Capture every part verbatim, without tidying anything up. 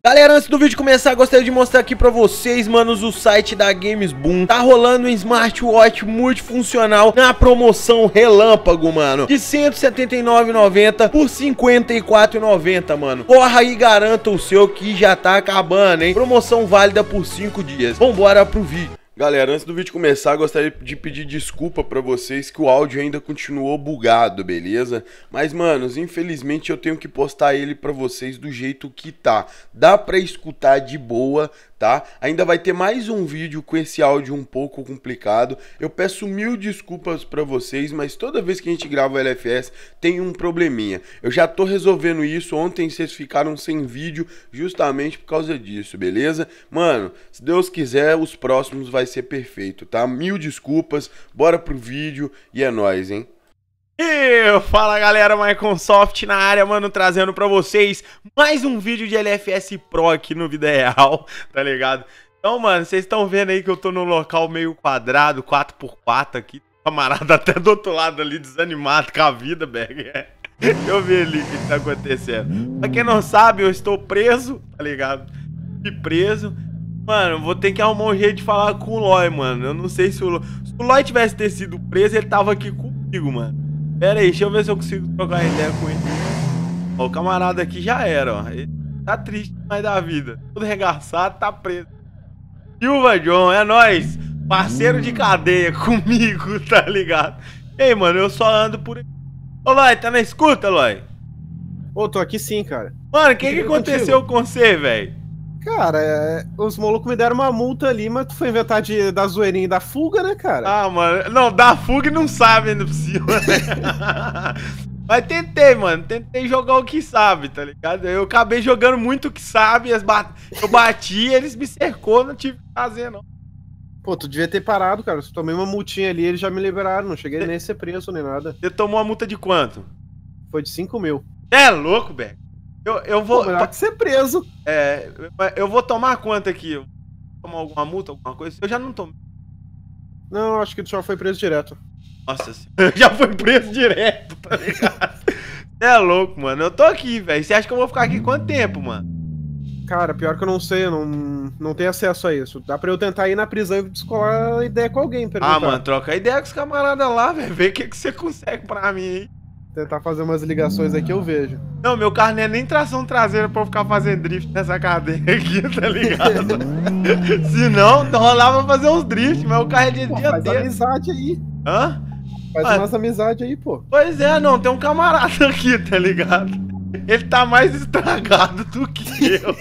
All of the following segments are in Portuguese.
Galera, antes do vídeo começar, gostaria de mostrar aqui pra vocês, manos, o site da GamesBoom. Tá rolando um smartwatch multifuncional na promoção relâmpago, mano, de cento e setenta e nove reais e noventa centavos por cinquenta e quatro reais e noventa centavos, mano. Corra e garanta o seu que já tá acabando, hein? Promoção válida por cinco dias. Vambora pro vídeo. Galera, antes do vídeo começar, gostaria de pedir desculpa pra vocês que o áudio ainda continuou bugado, beleza? Mas, manos, infelizmente eu tenho que postar ele pra vocês do jeito que tá. Dá pra escutar de boa, tá? Ainda vai ter mais um vídeo com esse áudio um pouco complicado. Eu peço mil desculpas pra vocês, mas toda vez que a gente grava o L F S tem um probleminha. Eu já tô resolvendo isso. Ontem vocês ficaram sem vídeo justamente por causa disso, beleza? Mano, se Deus quiser, os próximos vai ser perfeito, tá? Mil desculpas, bora pro vídeo e é nóis, hein? E fala galera, Microsoft na área, mano, trazendo pra vocês mais um vídeo de L F S Pro aqui no Vida Real, tá ligado? Então, mano, vocês estão vendo aí que eu tô num local meio quadrado, quatro por quatro aqui, camarada até do outro lado ali, desanimado com a vida, Berg. É. Deixa eu ver ali o que tá acontecendo. Pra quem não sabe, eu estou preso, tá ligado? E preso. Mano, vou ter que arrumar um jeito de falar com o Loy, mano. Eu não sei se o Loy... Se o Loy tivesse ter sido preso, ele tava aqui comigo, mano. Pera aí, deixa eu ver se eu consigo trocar ideia com ele. Ó, o camarada aqui já era, ó. Ele tá triste demais da vida. Todo regaçado, tá preso. Silva John, é nóis. Parceiro de cadeia comigo, tá ligado? Ei, mano, eu só ando por aí. Ô, Loy, tá na escuta, Loy? Ô, tô aqui sim, cara. Mano, o que que aconteceu com você, velho? Cara, é, os malucos me deram uma multa ali, mas tu foi inventar de, da zoeirinha e da fuga, né, cara? Ah, mano, não, da fuga não sabe ainda por cima, né? Mas tentei, mano, tentei jogar o que sabe, tá ligado? Eu acabei jogando muito o que sabe, bat... eu bati, eles me cercou, não tive o que fazer, não. Pô, tu devia ter parado, cara. Eu tomei uma multinha ali, eles já me liberaram, não cheguei nem a ser preso nem nada. Você tomou uma multa de quanto? Foi de cinco mil. É louco, velho. Eu, eu vou... Pô, melhor que ser preso. É, eu vou tomar quanto aqui? Eu vou tomar alguma multa, alguma coisa? Eu já não tomei. Não, acho que tu já foi preso direto. Nossa senhora, já foi preso direto, tá ligado? Você é louco, mano. Eu tô aqui, velho. Você acha que eu vou ficar aqui quanto tempo, mano? Cara, pior que eu não sei, eu não, não tenho acesso a isso. Dá pra eu tentar ir na prisão e descolar ideia com alguém, perguntar. Ah, mano, troca ideia com os camaradas lá, velho. Vê o que, que você consegue pra mim, hein? Tentar fazer umas ligações aqui, eu vejo. Não, meu carro não é nem tração traseira pra eu ficar fazendo drift nessa cadeia aqui, tá ligado? Se não, rolava fazer uns drift, mas o carro é de Pô, dia faz inteiro. amizade aí. Hã? Faz Ah, umas amizades aí, pô. Pois é, não, tem um camarada aqui, tá ligado? Ele tá mais estragado do que eu.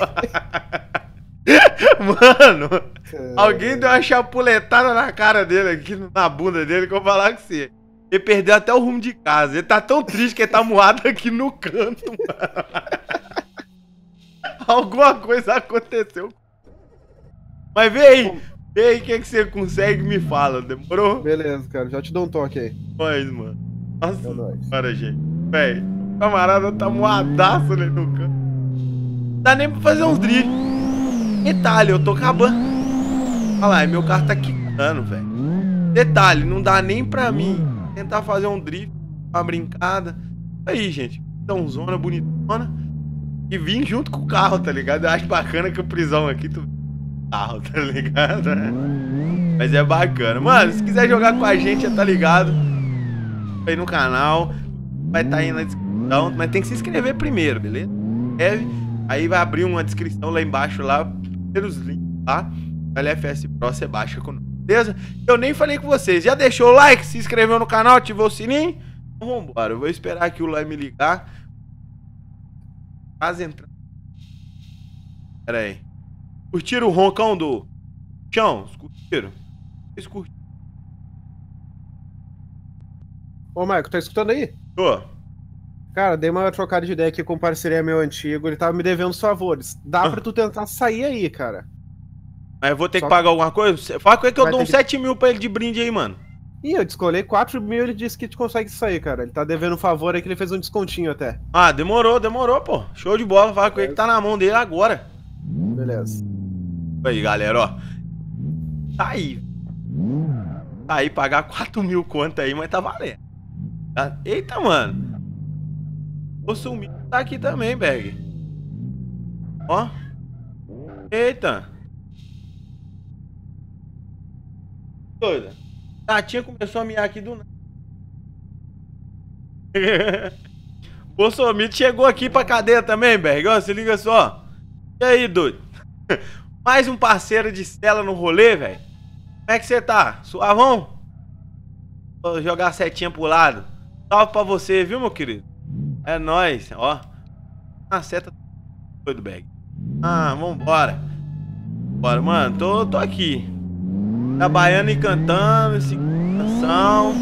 Mano, É... alguém deu uma chapuletada na cara dele aqui, na bunda dele, que eu vou falar com você. Ele perdeu até o rumo de casa. Ele tá tão triste que ele tá moado aqui no canto, mano. Alguma coisa aconteceu. Mas vê aí. Vê aí o que, que você consegue e me fala. Demorou? Beleza, cara. Já te dou um toque aí. Pois, mano. Nossa É nóis. senhora, gente. Véi, o camarada tá moadaço ali no canto. Não dá nem pra fazer uns drift. Detalhe, eu tô acabando. Olha lá, meu carro tá quicando, velho. Detalhe, não dá nem pra mim tentar fazer um drift, uma brincada. Aí, gente, então zona bonitona. E vim junto com o carro, tá ligado? Eu acho bacana que o prisão aqui, tu carro, tá ligado? Mas é bacana. Mano, se quiser jogar com a gente, já tá ligado. Aí no canal, vai estar tá aí na descrição, mas tem que se inscrever primeiro, beleza? Escreve, aí vai abrir uma descrição lá embaixo, lá, pelos links, tá? L F S Pro, você baixa conosco. Beleza? Eu nem falei com vocês. Já deixou o like? Se inscreveu no canal? Ativou o sininho? Então vambora. Eu vou esperar aqui o Loy me ligar. Quase entrando. Pera aí. Curtiram o roncão do chão? Curtiram? Vocês curtiram? Ô, Marco, tá escutando aí? Tô. Cara, dei uma trocada de ideia aqui com um parceria meu antigo. Ele tava me devendo os favores. Dá Ah. pra tu tentar sair aí, cara. Mas eu vou ter Só que pagar alguma coisa? Fala com ele que eu Vai dou ter uns que- sete mil pra ele de brinde aí, mano. Ih, eu descolei quatro mil, ele disse que tu consegue sair, cara. Ele tá devendo um favor aí que ele fez um descontinho até. Ah, demorou, demorou, pô. Show de bola. Fala com ele que tá na mão dele agora. Beleza. Aí, galera, ó. Tá aí. Tá aí, pagar quatro mil conto aí, mas tá valendo. Tá? Eita, mano. O sumido tá aqui também, Berg. Ó. Eita. Doida. Tatinha começou a miar aqui do nada. Bolsomito chegou aqui pra cadeia também, Berg. Ó, se liga só. E aí, doido? Mais um parceiro de cela no rolê, velho. Como é que você tá? Suavão? Vou jogar a setinha pro lado. Salve pra você, viu, meu querido? É nóis, ó. A seta doido, Berg. Ah, vambora. Bora, mano. Tô, tô aqui. Trabalhando e cantando, seguindo canção.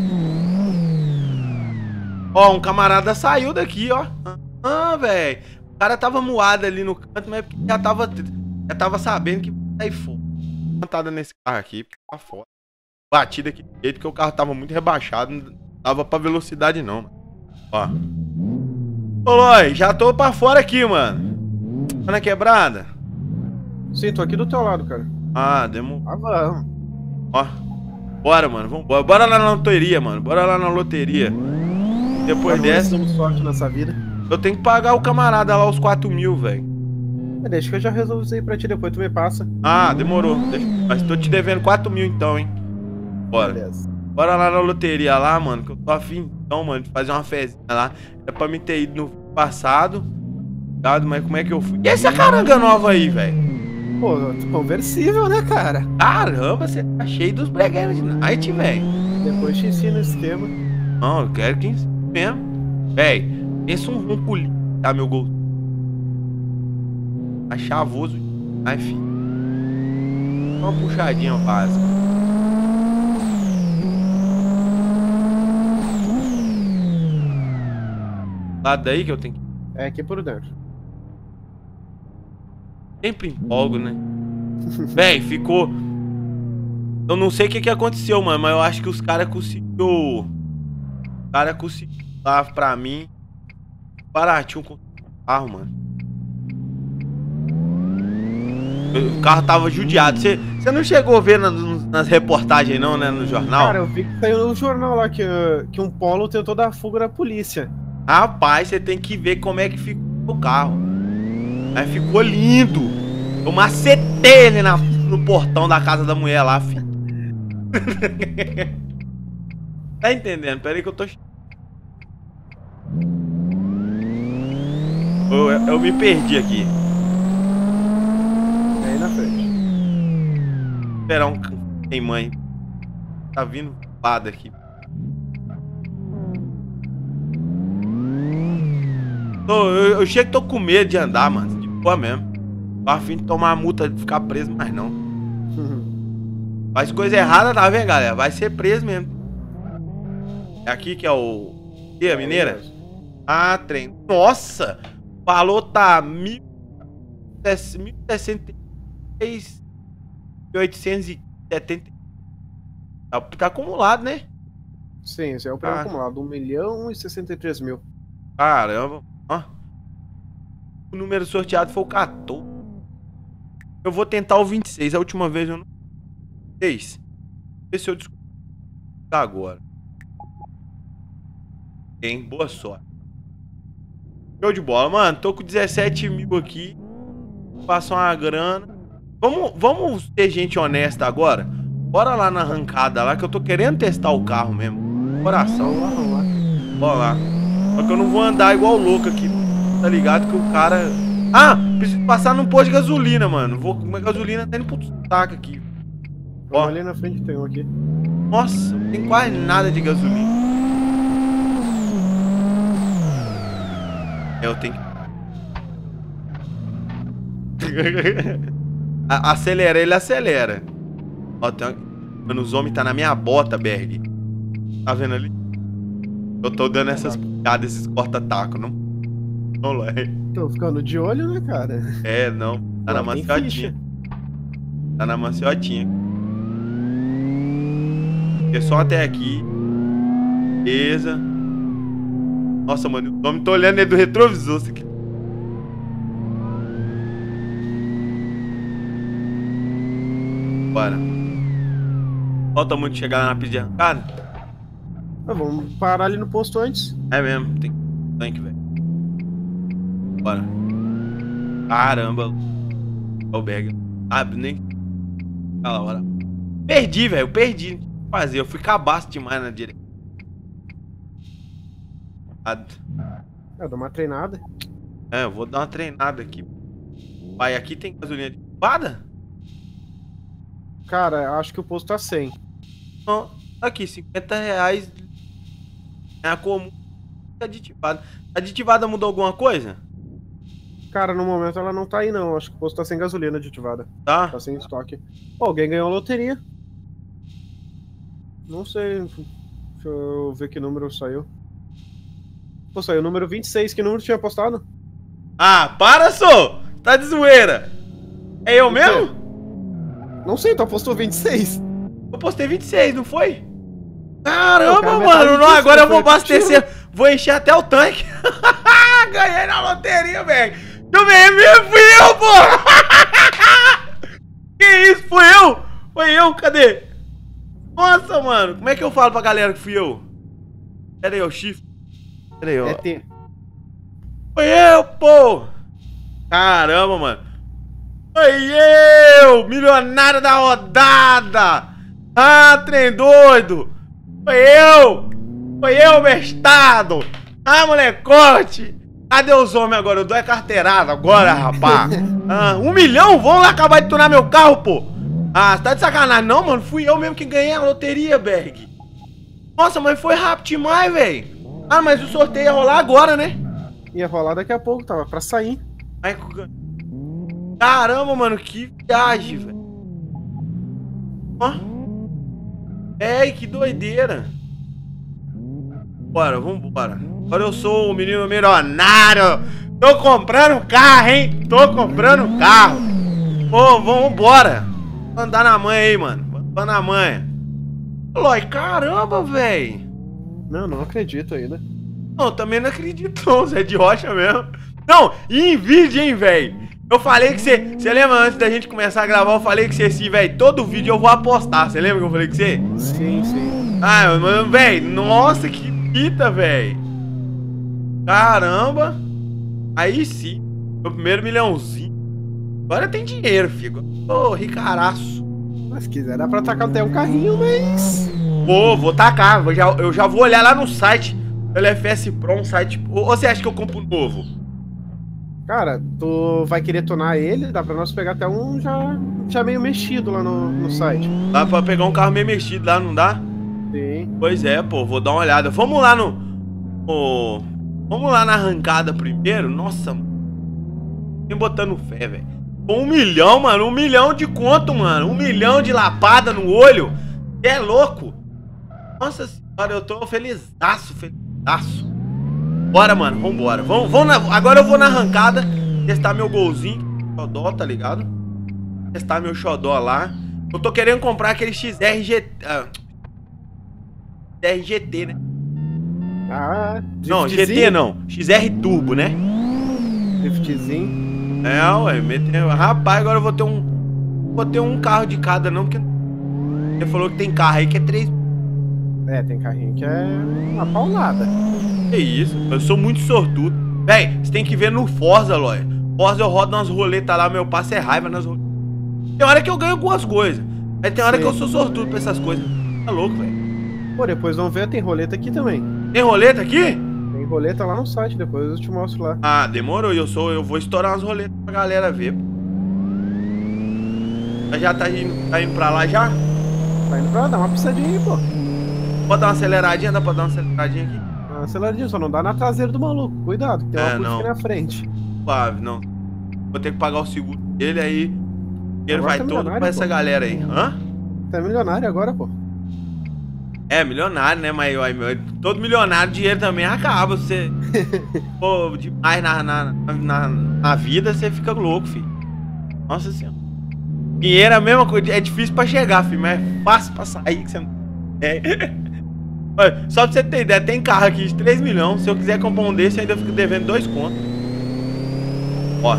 Ó, um camarada saiu daqui, ó. Ah, velho. O cara tava moado ali no canto, mas já tava, já tava sabendo que vai sair fogo. Plantada nesse carro aqui, porque tá foda. Batida aqui do jeito que o carro tava muito rebaixado. Não tava pra velocidade, não, mano. Ó. Ô, Loi, já tô pra fora aqui, mano. Tá na quebrada? Sim, tô aqui do teu lado, cara. Ah, demorou. Ah, vamos. Ó. Bora, mano. Vambora. Bora lá na loteria, mano. Bora lá na loteria. Depois dessa. Temos sorte nessa vida. Eu tenho que pagar o camarada lá os quatro mil, velho. É, deixa que eu já resolvo isso aí pra ti, depois tu me passa. Ah, demorou. Deixa... Mas tô te devendo quatro mil então, hein. Bora. Beleza. Bora lá na loteria lá, mano, que eu tô afim então, mano, de fazer uma fezinha lá. É pra me ter ido no passado. Mas como é que eu fui? E essa caranga nova aí, velho? Pô, conversível, né, cara? Caramba, você tá cheio dos bregueiros de night, velho. Depois te ensino o esquema. Não, eu quero que ensine mesmo. Véi, pensa um ronco lindo, tá, meu gol? Tá chavoso. Ai, filho. Uma puxadinha básica. Lá daí que eu tenho que... É aqui por dentro. Sempre empolgo, né? Véi, ficou... Eu não sei o que que aconteceu, mano, mas eu acho que os caras conseguiu... Os caras conseguiu dar pra mim baratinho com o carro, mano. O carro tava judiado. Você não chegou a ver na, nas reportagens não, né, no jornal? Cara, eu vi que saiu no jornal lá que, que um polo tentou dar fuga da polícia. Rapaz, você tem que ver como é que ficou o carro. Mas ficou lindo. Eu macetei ele na, no portão da casa da mulher lá, filho. Tá entendendo? Pera aí que eu tô... Eu, eu me perdi aqui. É aí na frente. Esperar um... Tem mãe. Tá vindo pada aqui. Tô, eu, eu chego que tô com medo de andar, mano. De boa mesmo. Tô a fim de tomar a multa de ficar preso, mas não. Faz coisa errada, tá vendo, galera? Vai ser preso mesmo. É aqui que é o... E a mineira? Ah, trem. Nossa! O valor tá mil e sessenta e três mil oitocentos e setenta. Tá, tá acumulado, né? Sim, esse é o prêmio Ah. acumulado. um milhão e sessenta e três mil. Caramba. Ó. O número sorteado foi o quatorze. Eu vou tentar o vinte e seis. A última vez eu não... seis. Vê se eu descubro agora. Tem boa sorte. Show de bola, mano. Tô com dezessete mil aqui. Passou uma grana. Vamos, vamos ter gente honesta agora? Bora lá na arrancada lá, que eu tô querendo testar o carro mesmo. Coração. Vamos lá, vamos lá. Bora lá. Só que eu não vou andar igual louco aqui. Tá ligado que o cara... Ah, preciso passar num posto de gasolina, mano. Vou com a gasolina tá indo pro saco aqui. Ó. Vamos ali na frente, tem um aqui. Nossa, não tem quase nada de gasolina. Eu tenho que... A- acelera, ele acelera. Ó, tem uma... Mano, os homens tá na minha bota, Berg. Tá vendo ali? Eu tô dando essas picadas, esses corta-taco, não? Não, é. Tô ficando de olho, né, cara? É, não. Tá na Lá tem maciotinha. ficha. Tá na maciotinha. É só até aqui. Beleza. Nossa, mano, o homem tá olhando ele do retrovisor. Isso aqui. Bora. Falta muito chegar lá na pista de arrancada? Ah, vamos parar ali no posto antes. É mesmo, tem tanque, velho. Bora. Caramba. O bag. Sabe, nem. Aquela hora. Perdi, velho. Perdi. Fazer. Eu fui cabaço demais na direita. Eu dou uma treinada. É, eu vou dar uma treinada aqui. Pai, aqui tem gasolina aditivada? Cara, acho que o posto tá cem. Não, aqui, cinquenta reais. É a comum. Aditivada. Aditivada mudou alguma coisa? Cara, no momento ela não tá aí não. Acho que o posto tá sem gasolina aditivada. Tá. Tá sem estoque. Pô, alguém ganhou a loteria. Não sei. Deixa eu ver que número saiu. Pô, saiu o número vinte e seis. Que número tinha postado? Ah, para, só! Tá de zoeira. É eu mesmo? Não sei, tu apostou vinte e seis. Eu postei vinte e seis, não foi? Caramba, cara, mano. Não, disso, agora eu vou foi abastecer. tiro. Vou encher até o tanque. Ganhei na loteria, velho. Eu ganhei, fui eu, pô. Que isso, fui eu? Foi eu, cadê? Nossa, mano. Como é que eu falo pra galera que fui eu? Pera aí, o chifre. Pera aí, ó. É T. Foi eu, pô. Caramba, mano. Foi eu, milionário da rodada. Ah, trem doido. Foi eu. Foi eu, bestado. Ah, molecote. Cadê os homens agora? Eu dou a carteirada agora, rapaz. Ah, um milhão? Vamos lá acabar de tunar meu carro, pô. Ah, você tá de sacanagem. Não, mano. Fui eu mesmo que ganhei a loteria, Berg. Nossa, mas foi rápido demais, velho. Ah, mas o sorteio ia rolar agora, né? Ia rolar daqui a pouco, tava pra sair. Ai, caramba, mano. Que viagem, velho. Ó. Ei, que doideira. Bora, vambora. Agora eu sou o menino milionário. Tô comprando carro, hein? Tô comprando carro. Pô, vambora. Vou andar na manha aí, mano. Vou andar na manha. Lói, caramba, velho. Não, não acredito ainda. Não, também não acredito não, Zé de Rocha mesmo. Não, e em vídeo, hein, velho. Eu falei que você... Você lembra antes da gente começar a gravar, eu falei que você, assim, velho, todo vídeo eu vou apostar. Você lembra que eu falei com você? Sim, sim. Ah, mano, velho, nossa, que fita, velho. Caramba. Aí sim. Meu primeiro milhãozinho. Agora tem dinheiro, filho. Ô, ricaraço. Mas se quiser, dá pra tacar até um carrinho, mas... Pô, vou tacar. Eu já, eu já vou olhar lá no site. L F S Pro, um site... Ou você acha que eu compro novo? Cara, tu vai querer tonar ele, dá pra nós pegar até um já, já meio mexido lá no, no site. Dá pra pegar um carro meio mexido lá, não dá? Sim. Pois é, pô, vou dar uma olhada. Vamos lá no... no vamos lá na arrancada primeiro. Nossa, mano. Tem botando fé, velho. Um milhão, mano. Um milhão de conto, mano. Um milhão de lapada no olho. Você é louco? Nossa senhora, eu tô felizaço, felizaço. Bora, mano, vambora. Vamos, vamos na... Agora eu vou na arrancada testar meu golzinho. Xodó, tá ligado? Testar meu xodó lá. Eu tô querendo comprar aquele X R G... Ah, X R G T, né? Ah, não, G T não. X R Turbo, né? Driftzinho. É, ué. Meteu... Rapaz, agora eu vou ter um... Vou ter um carro de cada, não, porque... Você falou que tem carro aí que é três... É, tem carrinho que é uma paulada. Que isso, eu sou muito sortudo. Véi, você tem que ver no Forza, Lóia. Forza eu rodo umas roletas lá, meu passo é raiva nas roletas. Tem hora que eu ganho algumas coisas. Aí tem hora Sim. que eu sou sortudo pra essas coisas. Tá louco, velho. Pô, depois vamos ver, tem roleta aqui também. Tem roleta aqui? Tem roleta lá no site, depois eu te mostro lá. Ah, demorou, eu sou, eu vou estourar umas roletas pra galera ver. Já tá indo, tá indo pra lá já? Tá indo pra lá, dá uma pissadinha aí, pô. Pode dar uma aceleradinha, dá pra dar uma aceleradinha aqui? Uma aceleradinha, só não dá na traseira do maluco. Cuidado, que tem uma É, curva não. aqui na frente. Suave, não. Vou ter que pagar o seguro dele aí. Ele vai tá todo milionário, pra essa pô. galera aí. Hã? Tá milionário agora, pô. É, milionário, né? Mas ó, meu, todo milionário, dinheiro também acaba. Você. Pô, demais na, na, na, na vida, você fica louco, filho. Nossa senhora. Dinheiro é a mesma coisa. É difícil pra chegar, filho, mas é fácil pra sair que você não. É. Olha, só pra você ter ideia, tem carro aqui de três milhões. Se eu quiser comprar um desse, eu ainda fico devendo dois contos. Ó.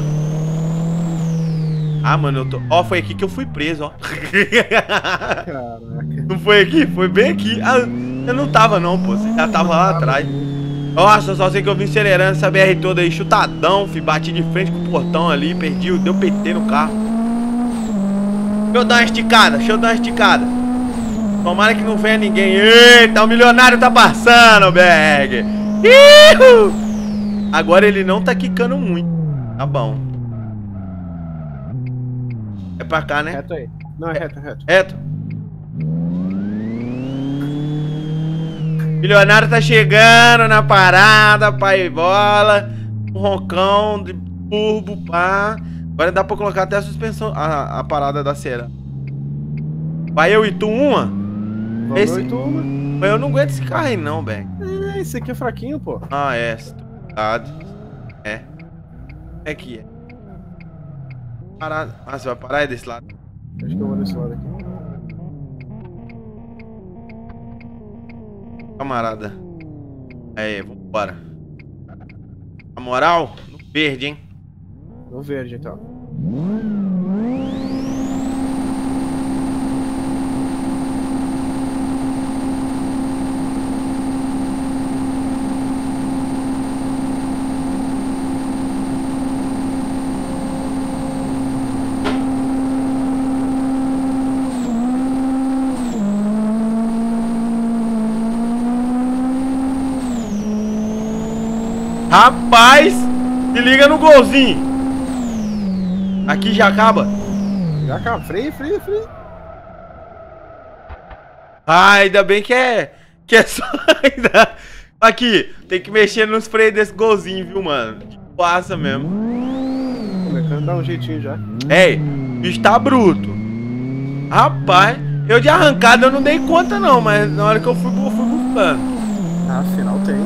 Ah, mano, eu tô. Ó, foi aqui que eu fui preso, ó. Caraca. Não foi aqui? Foi bem aqui. Ah, eu não tava não, pô. Você já tava lá atrás. Nossa, só sei que eu vim acelerando essa B R toda aí, chutadão, fi. Bati de frente com o portão ali, perdi, deu P T no carro. Deixa eu dar uma esticada, deixa eu dar uma esticada. Tomara que não venha ninguém. Eita, o milionário tá passando, Berg. Ihu! Agora ele não tá quicando muito. Tá bom. É pra cá, né? Reto aí. Não, é reto, é reto. Reto. Milionário tá chegando na parada, pai bola. Um roncão de turbo, pá. Agora dá pra colocar até a suspensão, a, a parada da cera. Vai eu e tu uma? Vamos Esse... eu e tu uma. Mas eu não aguento esse carro aí não, Berg. É, esse aqui é fraquinho, pô. Ah, é. Estudado. É. É que é. Parada. Ah, você vai parar aí desse lado? Acho que eu vou desse lado aqui. Camarada. Aí, vambora. Na moral, no verde, hein? No verde, então. Rapaz, se liga no golzinho. Aqui já acaba. Já acaba. Freio, freio, freio. Ah, ainda bem que é... Que é só ainda... Aqui, tem que mexer nos freios desse golzinho, viu, mano? De passa mesmo. O mecânico dá um jeitinho já. Ei, o bicho tá bruto. Rapaz, eu de arrancada eu não dei conta não, mas na hora que eu fui, eu fui buscando. Ah, afinal tem.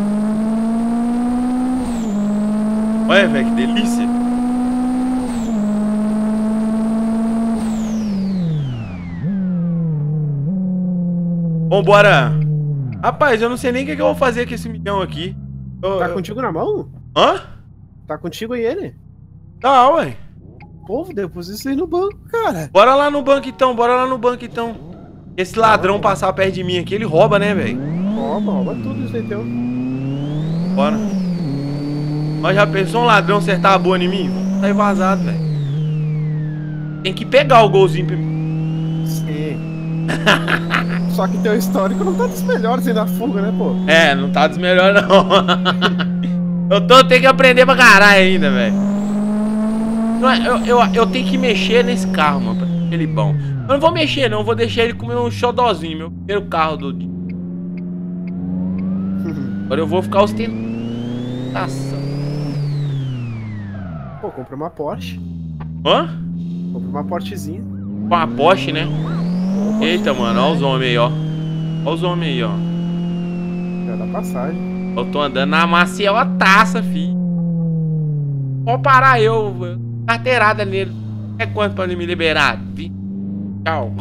Olha, velho, que delícia. Vambora. Rapaz, eu não sei nem o que, que eu vou fazer com esse milhão aqui. Eu, Tá eu... contigo na mão? Hã? Tá contigo aí ele? Tá, ué. Povo, deposita isso aí no banco, cara. Bora lá no banco então, bora lá no banco então. Esse ladrão ah, passar perto de mim aqui, ele rouba, né, velho? Rouba, rouba tudo isso aí teu. Bora. Mas já pensou um ladrão acertar a boa em mim? Tá aí vazado, velho. Tem que pegar o golzinho primeiro. Sim. Só que teu histórico não tá dos melhores aí na fuga, né, pô? É, não tá dos melhores não. Eu tô tendo que aprender pra caralho ainda, velho. Eu, eu, eu tenho que mexer nesse carro, mano, pra deixar ele bom. Eu não vou mexer não, eu vou deixar ele comer um xodozinho, meu primeiro carro do dia. Agora eu vou ficar ostentando. Pô, compra uma Porsche. Hã? Compra uma Porschezinha. Uma Porsche, né? Uma Eita, Porsche. Mano, olha os homens aí, ó. Olha os homens aí, ó. Já dá passagem. Eu tô andando na maciel a taça, fi. Pode parar eu, carteirada nele. É quanto pra ele me liberar? Vi? Tchau.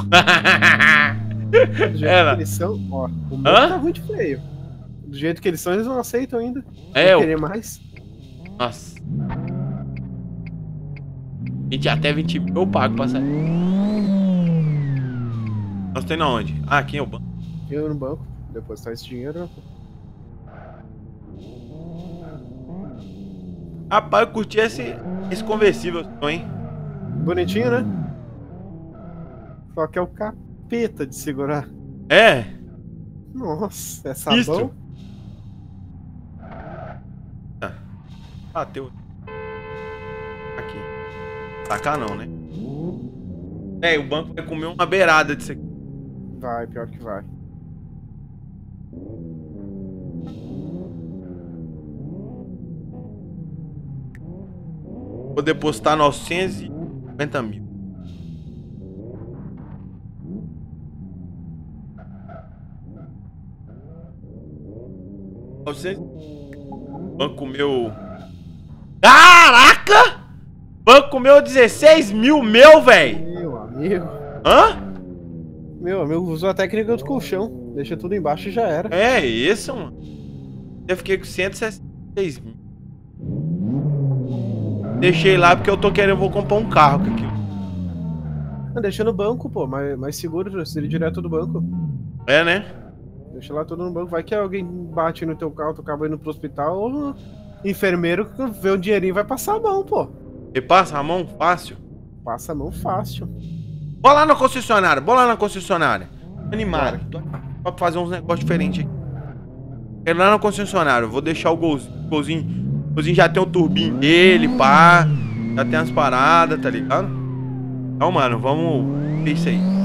Do jeito Ela. que eles são, ó. O meu Hã? tá muito feio. Do jeito que eles são, eles não aceitam ainda. É, eu eu... querer mais. Nossa. vinte, até vinte mil eu pago pra sair. Nós tem na onde? Ah, aqui é o banco. Eu no banco. Depositar esse dinheiro. Rapaz, eu curti esse, esse conversível, hein? Bonitinho, né? Só que é o capeta de segurar. É? Nossa, é sabão. Isto. Ah, bateu. Aqui. Tacar não, né? É, o banco vai comer uma beirada disso aqui. Vai, pior que vai. Vou depositar novecentos e cinquenta mil. Banco meu. Caraca! Banco meu dezesseis mil, meu, velho! Meu amigo. Hã? Meu amigo usou a técnica do colchão. Deixa tudo embaixo e já era. É isso, mano. Eu fiquei com cento e sessenta e seis mil. Deixei lá porque eu tô querendo, eu vou comprar um carro com aquilo. Não, deixa no banco, pô. Mais, mais seguro transferir direto do banco. É, né? Deixa lá tudo no banco. Vai que alguém bate no teu carro, tu acaba indo pro hospital, ou enfermeiro que vê o dinheirinho vai passar a mão, pô. E passa a mão fácil. Passa a mão fácil. Bora lá na concessionária, bora lá na concessionária. Animado. Tô aqui pra fazer uns negócios diferentes aqui. Quero ir lá na concessionária. Eu vou deixar o golzinho. O golzinho, o golzinho já tem o turbinho dele, pá. Já tem as paradas, tá ligado? Então, mano, vamos ver isso aí.